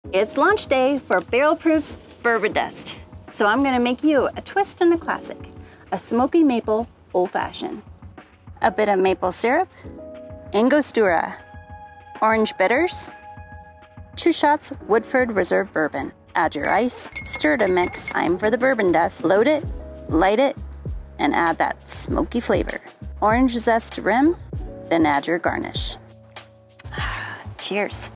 It's launch day for Barrell Proof's Bourbon Dust. So I'm gonna make you a twist on a classic, a smoky maple old fashioned. A bit of maple syrup, Angostura, orange bitters, 2 shots Woodford Reserve bourbon. Add your ice, stir to mix. Time for the bourbon dust. Load it, light it, and add that smoky flavor. Orange zest rim, then add your garnish. Cheers.